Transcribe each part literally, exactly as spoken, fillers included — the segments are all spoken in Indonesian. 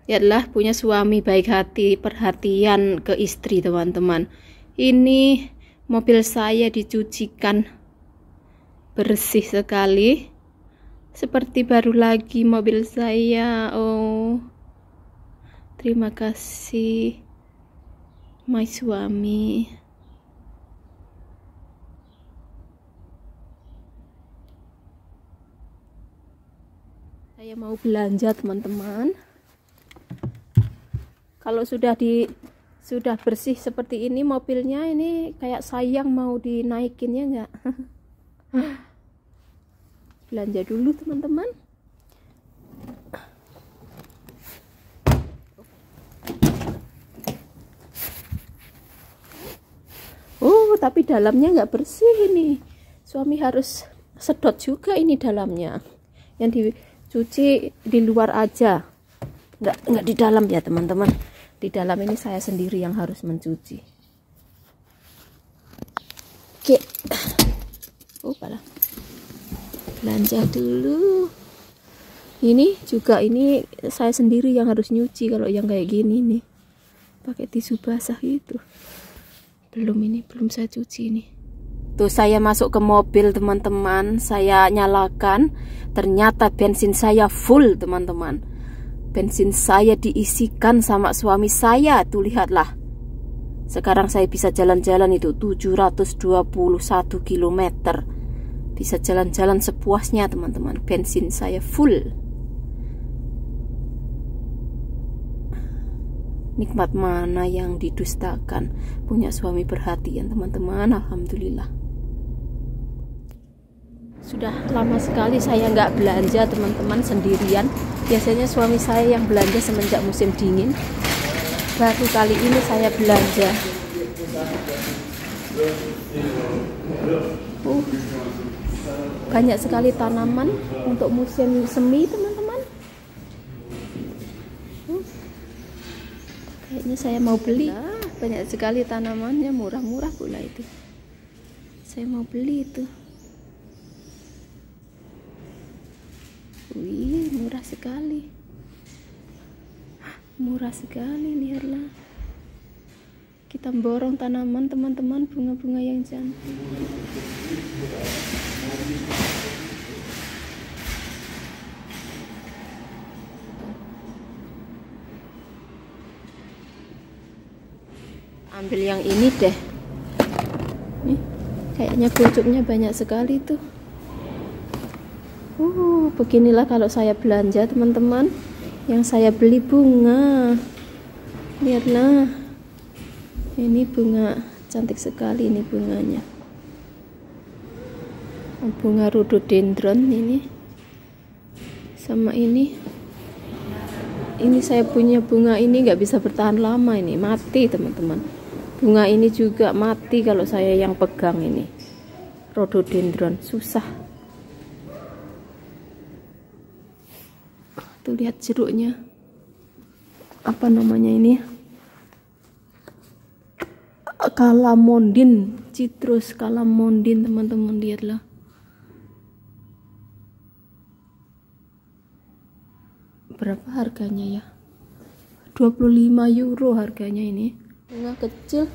Lihatlah, punya suami baik hati, perhatian ke istri, teman-teman. Ini mobil saya dicucikan bersih sekali, seperti baru lagi mobil saya. Oh, terima kasih my suami. Saya mau belanja, teman-teman. Kalau sudah di sudah bersih seperti ini mobilnya, ini kayak sayang mau dinaikin, ya enggak? Belanja dulu, teman-teman. Oh, tapi dalamnya nggak bersih ini. Suami harus sedot juga ini dalamnya. Yang dicuci di luar aja, nggak nggak di dalam ya, teman-teman. Di dalam ini saya sendiri yang harus mencuci. Oke. Oh, pala. Belanja dulu. Ini juga, ini saya sendiri yang harus nyuci kalau yang kayak gini nih. Pakai tisu basah gitu. Belum ini, belum saya cuci ini. Tuh, saya masuk ke mobil, teman-teman. Saya nyalakan. Ternyata bensin saya full, teman-teman. Bensin saya diisikan sama suami saya. Tuh, lihatlah. Sekarang saya bisa jalan-jalan itu tujuh ratus dua puluh satu kilometer. Bisa jalan-jalan sepuasnya, teman-teman. Bensin saya full. Nikmat mana yang didustakan? Punya suami perhatian, teman-teman. Alhamdulillah. Sudah lama sekali saya nggak belanja, teman-teman, sendirian. Biasanya suami saya yang belanja semenjak musim dingin. Baru kali ini saya belanja. Uh, banyak sekali tanaman untuk musim semi, teman-teman. Uh, kayaknya saya mau beli. Nah, banyak sekali tanamannya, murah-murah pula itu. Saya mau beli itu. Wih, murah sekali. Murah sekali, lihatlah. Kita borong tanaman, teman-teman, bunga-bunga yang cantik. Ambil yang ini deh. Nih, kayaknya pucuknya banyak sekali tuh. Uh, beginilah kalau saya belanja, teman-teman. Yang saya beli bunga. Lihatlah. Ini bunga cantik sekali, ini bunganya. Bunga rhododendron ini. Sama ini. Ini saya punya bunga ini nggak bisa bertahan lama, ini mati, teman-teman. Bunga ini juga mati kalau saya yang pegang ini. Rhododendron susah. Tuh, lihat jeruknya. Apa namanya ini? Calamondin, citrus calamondin, teman-teman, lihatlah. Berapa harganya ya? dua puluh lima euro harganya ini. Bunga kecil.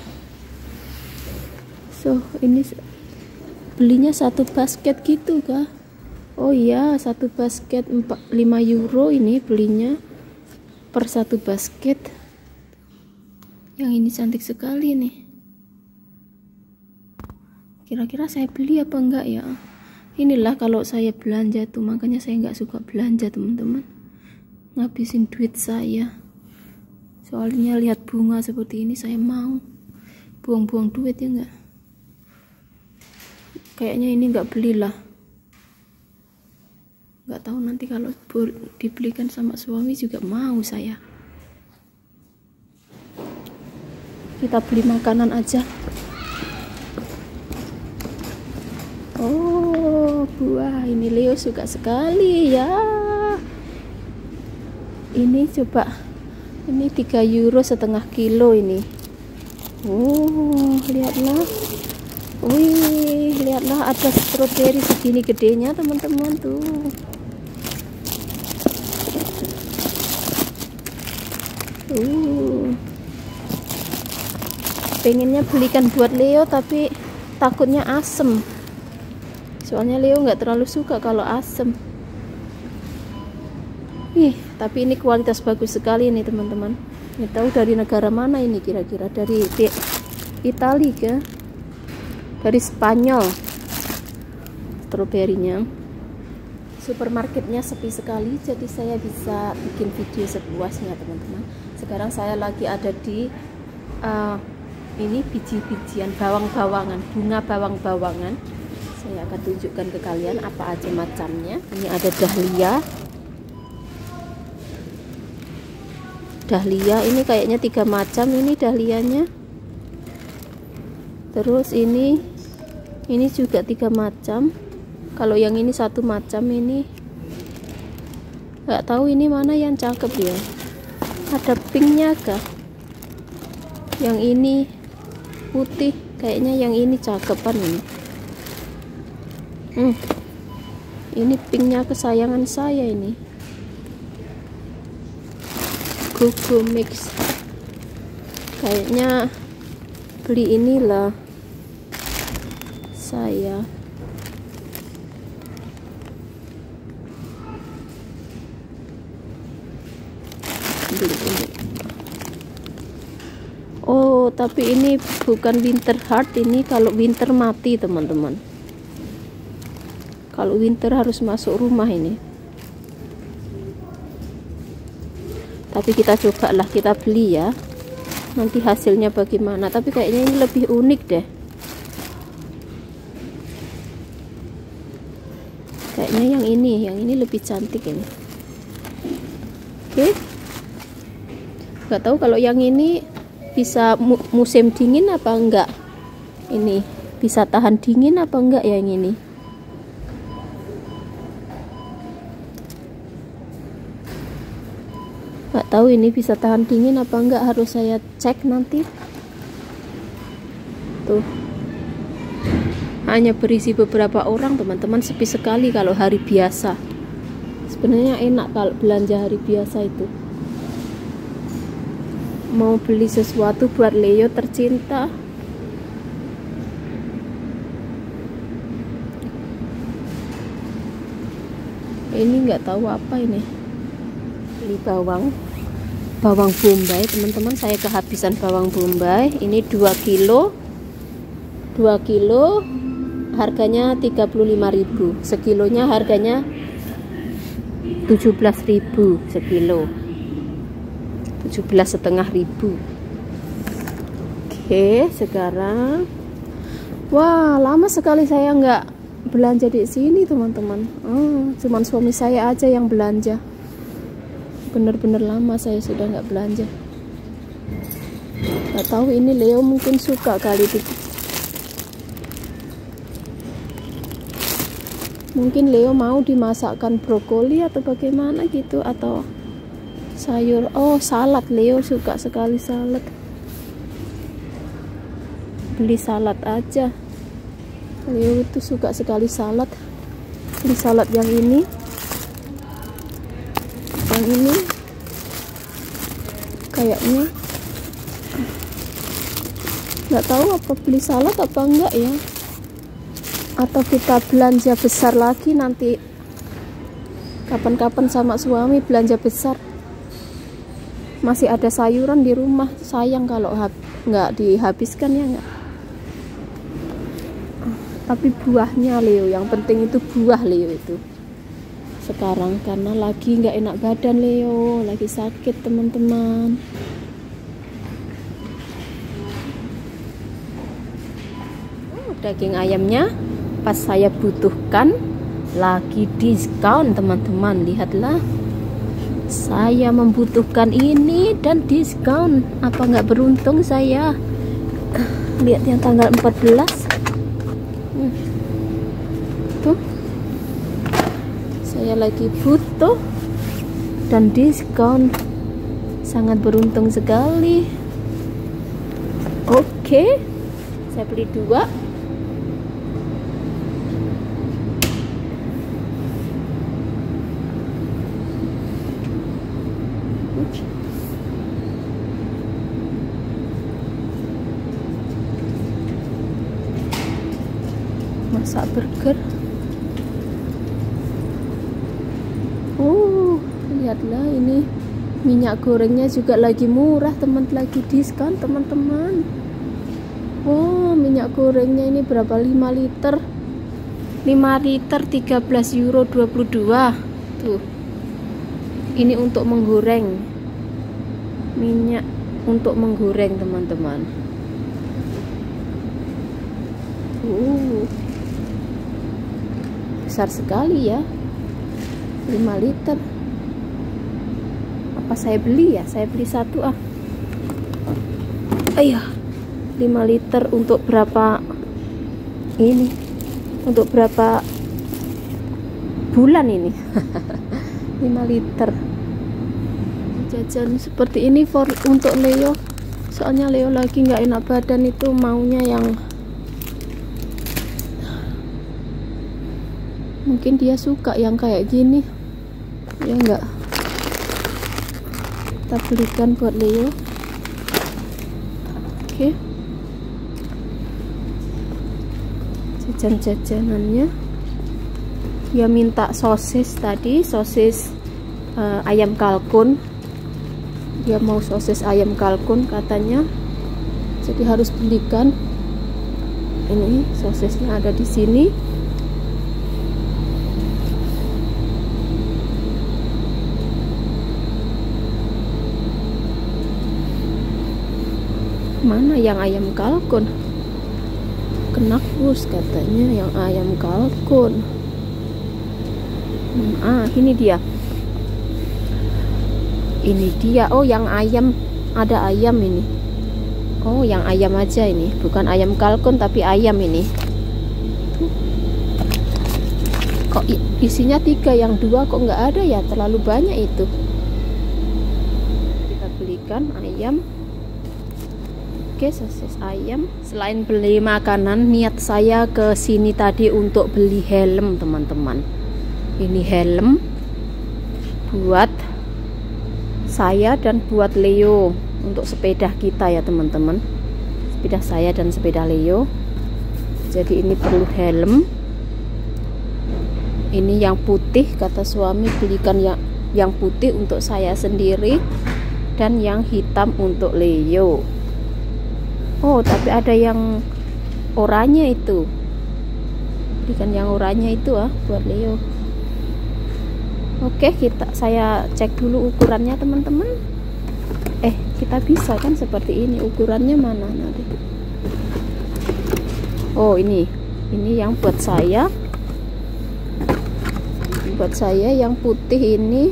So, ini belinya satu basket gitu kah? Oh iya, satu basket lima euro ini belinya per satu basket. Yang ini cantik sekali nih. Kira-kira saya beli apa enggak ya? Inilah kalau saya belanja tuh, makanya saya nggak suka belanja, teman-teman. Ngabisin duit saya. Soalnya lihat bunga seperti ini saya mau buang-buang duit, ya enggak? Kayaknya ini nggak belilah. Nggak tahu nanti kalau dibelikan sama suami juga mau saya. Kita beli makanan aja. Oh, buah ini Leo suka sekali ya. Ini coba, ini tiga euro setengah kilo ini. Oh, lihatlah. Wih, lihatlah, ada stroberi segini gedenya, teman-teman, tuh. uh. Pengennya belikan buat Leo tapi takutnya asem, soalnya Leo nggak terlalu suka kalau asem. Ih, tapi ini kualitas bagus sekali nih teman-teman. Nggak tahu dari negara mana ini, kira-kira dari Italia ke dari Spanyol. Stroberinya. Supermarketnya sepi sekali, jadi saya bisa bikin video sepuasnya teman-teman. Sekarang saya lagi ada di uh, ini biji-bijian bawang-bawangan, bunga bawang-bawangan. Saya akan tunjukkan ke kalian apa aja macamnya. Ini ada dahlia. Dahlia ini kayaknya tiga macam ini dahlianya. Terus ini ini juga tiga macam. Kalau yang ini satu macam, ini nggak tahu ini mana yang cakep ya. Ada pinknya kah? Yang ini putih, kayaknya yang ini cakepan ini. Hmm. Ini pinknya kesayangan saya ini. Kuku mix. Kayaknya beli inilah saya. Beli ini. Oh, tapi ini bukan winter heart, ini kalau winter mati teman-teman. Kalau winter harus masuk rumah ini. Tapi kita cobalah, kita beli ya. Nanti hasilnya bagaimana. Tapi kayaknya ini lebih unik deh. Kayaknya yang ini, yang ini lebih cantik ini. Oke. Gak tahu kalau yang ini bisa mu musim dingin apa enggak. Ini bisa tahan dingin apa enggak ya yang ini. Gak tahu ini bisa tahan dingin apa enggak, harus saya cek nanti. Tuh, hanya berisi beberapa orang teman-teman, sepi sekali kalau hari biasa. Sebenarnya enak kalau belanja hari biasa itu. Mau beli sesuatu buat Leo tercinta. Ini nggak tahu apa ini. Beli bawang. Bawang bombay teman-teman, saya kehabisan bawang bombay. Ini dua kilo. dua kilo harganya tiga puluh lima ribu. Sekilonya harganya tujuh belas ribu sekilo. tujuh belas setengah ribu. Oke, sekarang wah, lama sekali saya nggak belanja di sini teman-teman. Hmm, cuman suami saya aja yang belanja. Bener-bener lama saya sudah nggak belanja. Nggak tahu ini Leo mungkin suka kali itu. Mungkin Leo mau dimasakkan brokoli atau bagaimana gitu, atau sayur. Oh, salad. Leo suka sekali salad. Beli salad aja. Leo itu suka sekali salad. Beli salad yang ini. Yang ini kayaknya nggak tahu apa beli salad apa enggak ya, atau kita belanja besar lagi nanti kapan-kapan sama suami belanja besar. Masih ada sayuran di rumah, sayang kalau nggak dihabiskan ya nggak. Tapi buahnya Leo, yang penting itu buah Leo itu sekarang, karena lagi nggak enak badan Leo, lagi sakit teman-teman. Oh, daging ayamnya pas saya butuhkan lagi diskon teman-teman, lihatlah. Saya membutuhkan ini dan diskon. Apa nggak beruntung saya? Lihat yang tanggal empat belas. Hmm. Tuh. Saya lagi butuh dan diskon. Sangat beruntung sekali. Oke. Saya beli dua. masak burger. Oh, lihatlah ini minyak gorengnya juga lagi murah, teman, lagi diskon teman-teman. Wow, minyak gorengnya ini berapa? lima liter. lima liter tiga belas euro dua puluh dua. Tuh. Ini untuk menggoreng. Minyak untuk menggoreng, teman-teman. Uh. Besar sekali ya. lima liter. Apa saya beli ya? Saya beli satu ah. Ayah. lima liter untuk berapa ini? Untuk berapa bulan ini? lima liter. Jajan seperti ini for untuk Leo. Soalnya Leo lagi nggak enak badan, itu maunya yang mungkin dia suka yang kayak gini. Ya enggak, kita belikan buat Leo. Oke, jajan-jajanannya. Dia minta sosis tadi, sosis uh, ayam kalkun. Dia mau sosis ayam kalkun katanya, jadi harus belikan. Ini sosisnya ada di sini. Mana yang ayam kalkun? Knackwurst katanya yang ayam kalkun. Hmm, ah, ini dia. Ini dia. Oh, yang ayam, ada ayam ini. Oh, yang ayam aja ini, bukan ayam kalkun tapi ayam ini. Kok isinya tiga, yang dua kok nggak ada ya? Terlalu banyak itu. Kita belikan ayam. Oke, sosis ayam. Selain beli makanan, niat saya ke sini tadi untuk beli helm, teman-teman. Ini helm buat saya dan buat Leo, untuk sepeda kita ya, teman-teman. Sepeda saya dan sepeda Leo. Jadi ini perlu helm. Ini yang putih, kata suami belikan yang yang putih untuk saya sendiri, dan yang hitam untuk Leo. Oh, tapi ada yang oranye itu. Belikan yang oranye itu ah buat Leo. Oke, kita saya cek dulu ukurannya, teman-teman. Eh, kita bisa kan seperti ini. Ukurannya mana nanti? Oh, ini. Ini yang buat saya. Buat saya yang putih ini.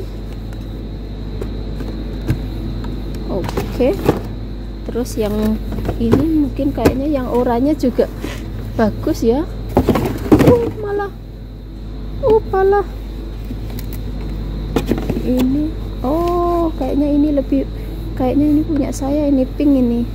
Oke. Terus yang ini mungkin kayaknya yang oranye juga bagus ya. Uh, malah. Uh, malah. Ini. Oh, kayaknya ini lebih, kayaknya ini punya saya, ini pink ini.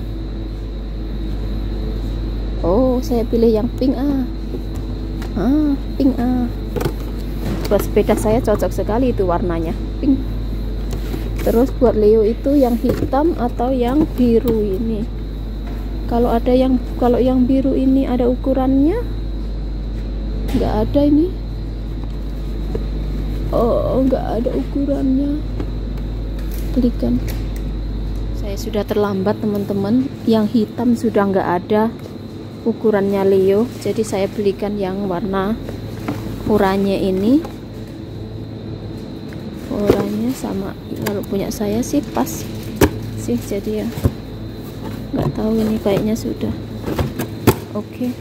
Oh, saya pilih yang pink ah. Ah, pink ah. Buat sepeda saya cocok sekali itu warnanya, pink. Terus buat Leo itu yang hitam atau yang biru ini. Kalau ada yang kalau yang biru ini ada ukurannya? Nggak ada ini. Oh, nggak ada ukurannya. Belikan. Saya sudah terlambat, teman-teman. Yang hitam sudah nggak ada ukurannya Leo. Jadi saya belikan yang warna oranye ini. Oranye sama, kalau punya saya sih pas sih, jadi ya nggak tahu ini kayaknya sudah. Oke.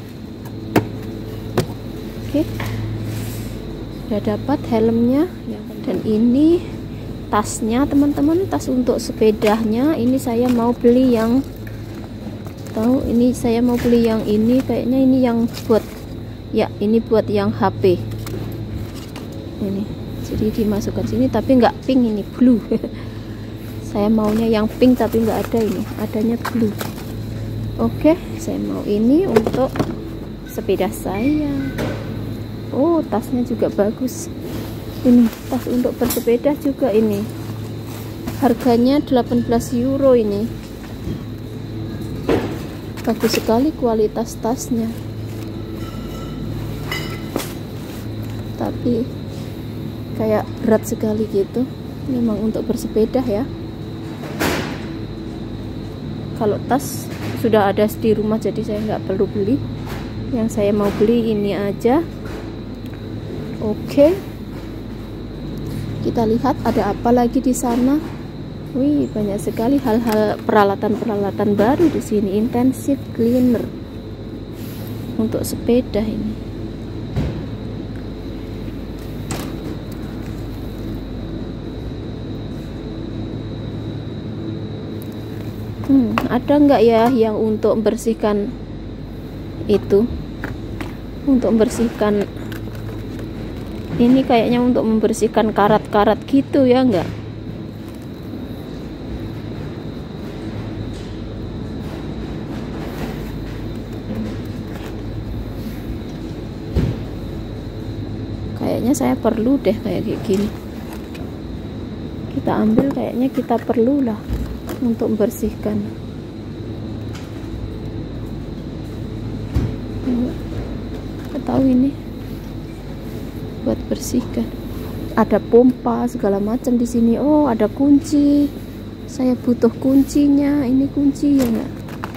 Oke. Sudah dapat helmnya, dan ini tasnya, teman-teman, tas untuk sepedanya. Ini saya mau beli yang tahu, ini saya mau beli yang ini, kayaknya ini yang buat ya, ini buat yang H P ini, jadi dimasukkan sini, tapi nggak pink, ini blue. Saya maunya yang pink tapi nggak ada, ini adanya blue. Oke, saya mau ini untuk sepeda saya. Oh, tasnya juga bagus. Ini tas untuk bersepeda juga ini. Harganya delapan belas euro ini. Bagus sekali kualitas tasnya. Ih, kayak berat sekali gitu. Memang untuk bersepeda ya. Kalau tas sudah ada di rumah, jadi saya nggak perlu beli. Yang saya mau beli ini aja. Oke, kita lihat ada apa lagi di sana. Wih, banyak sekali hal-hal peralatan-peralatan baru di sini. Intensive cleaner untuk sepeda ini. Hmm, ada nggak ya yang untuk membersihkan itu? Untuk membersihkan ini kayaknya untuk membersihkan karat-karat gitu ya, enggak? Kayaknya saya perlu deh kayak gini. Kita ambil, kayaknya kita perlu lah untuk membersihkan. Nggak tahu ini buat bersihkan. Ada pompa segala macam di sini. Oh, ada kunci. Saya butuh kuncinya. Ini kunci ya nggak?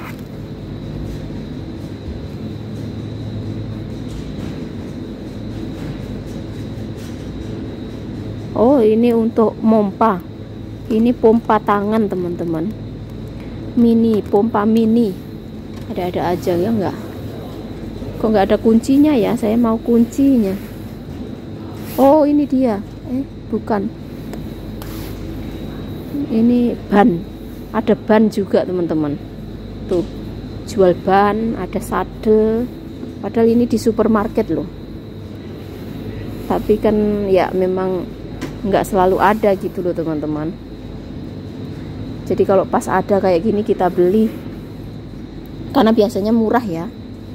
Oh, ini untuk pompa. Ini pompa tangan teman-teman, mini, pompa mini. Ada-ada aja ya nggak? Kok nggak ada kuncinya ya? Saya mau kuncinya. Oh, ini dia. Eh, bukan. Ini ban. Ada ban juga teman-teman. Tuh, jual ban, ada sadel. Padahal ini di supermarket loh. Tapi kan ya memang nggak selalu ada gitu loh teman-teman. Jadi kalau pas ada kayak gini kita beli, karena biasanya murah ya.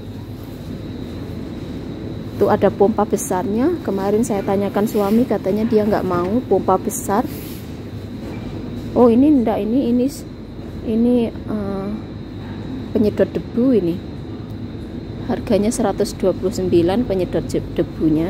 Tuh ada pompa besarnya. Kemarin saya tanyakan suami, katanya dia nggak mau pompa besar. Oh, ini enggak, ini ini ini uh, penyedot debu ini. Harganya seratus dua puluh sembilan penyedot debunya.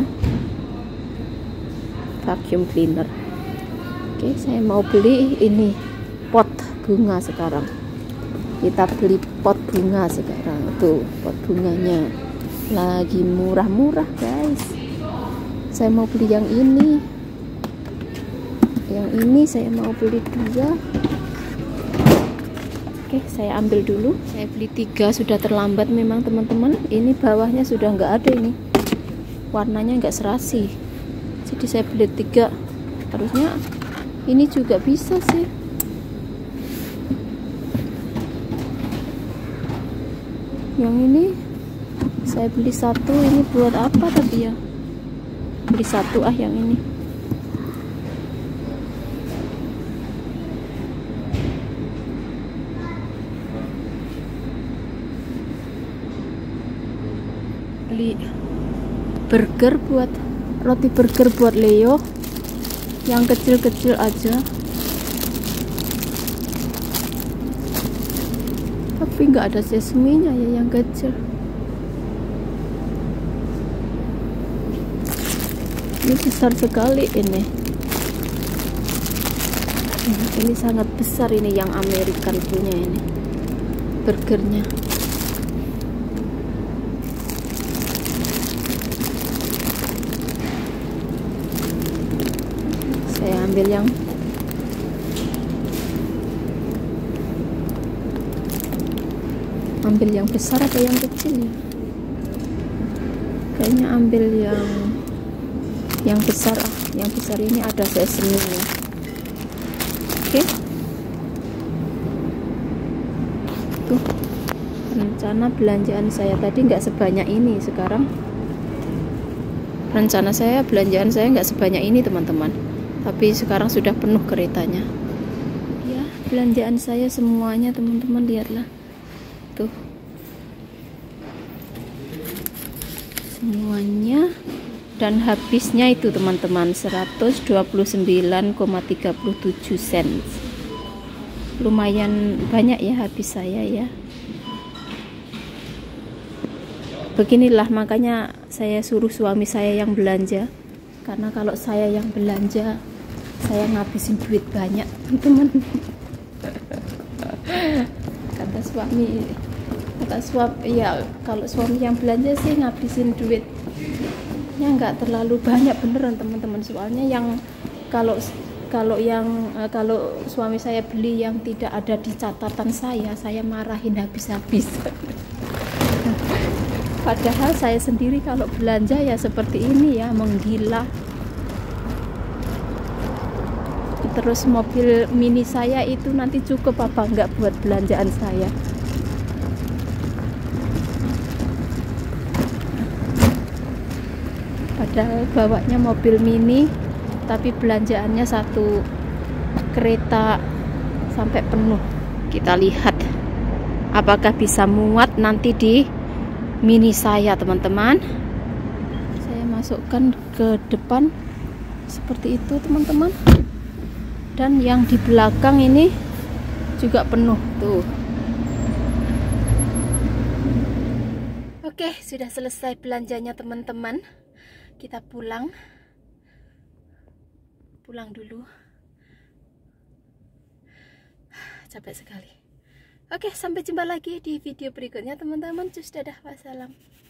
Vacuum cleaner. Oke, saya mau beli ini pot bunga sekarang. Kita beli pot bunga sekarang. Tuh, pot bunganya lagi murah-murah guys. Saya mau beli yang ini. Yang ini saya mau beli dua. Oke, saya ambil dulu. Saya beli tiga, sudah terlambat memang teman-teman. Ini bawahnya sudah nggak ada ini. Warnanya nggak serasi. Jadi saya beli tiga. Harusnya ini juga bisa sih. Yang ini saya beli satu. Ini buat apa tapi ya? Beli satu ah yang ini. Beli burger buat roti burger buat Leo. Yang kecil-kecil aja. Tapi nggak ada sesaminya ya yang kecil. Ini besar sekali ini. Ini sangat besar ini yang American punya ini. Burgernya. Saya ambil yang ambil yang besar atau yang kecil ya? Kayaknya ambil yang yang besar ah. Yang besar ini ada sesame-nya. Oke. Tuh, rencana belanjaan saya tadi nggak sebanyak ini. Sekarang rencana saya belanjaan saya nggak sebanyak ini teman-teman. Tapi sekarang sudah penuh keretanya. Ya, belanjaan saya semuanya teman-teman, lihatlah. Tuh. Semuanya, dan habisnya itu teman-teman seratus dua puluh sembilan koma tiga tujuh sen. Lumayan banyak ya habis saya ya. Beginilah makanya saya suruh suami saya yang belanja. Karena kalau saya yang belanja, saya ngabisin duit banyak, teman-teman. Kata suami, kata suami, ya kalau suami yang belanja sih ngabisin duitnya nggak terlalu banyak, beneran teman-teman. Soalnya yang kalau kalau yang kalau suami saya beli yang tidak ada di catatan saya, saya marahin habis-habis. Padahal saya sendiri kalau belanja ya seperti ini ya, menggila. Terus mobil mini saya itu nanti cukup apa enggak buat belanjaan saya? Padahal bawanya mobil mini, tapi belanjaannya satu kereta sampai penuh. Kita lihat apakah bisa muat nanti di mini saya, teman-teman. Saya masukkan ke depan seperti itu, teman-teman. Dan yang di belakang ini juga penuh tuh. Oke, sudah selesai belanjanya, teman-teman. Kita pulang. Pulang dulu. Capek sekali. Oke, sampai jumpa lagi di video berikutnya, teman-teman. Cus, dadah, wassalam.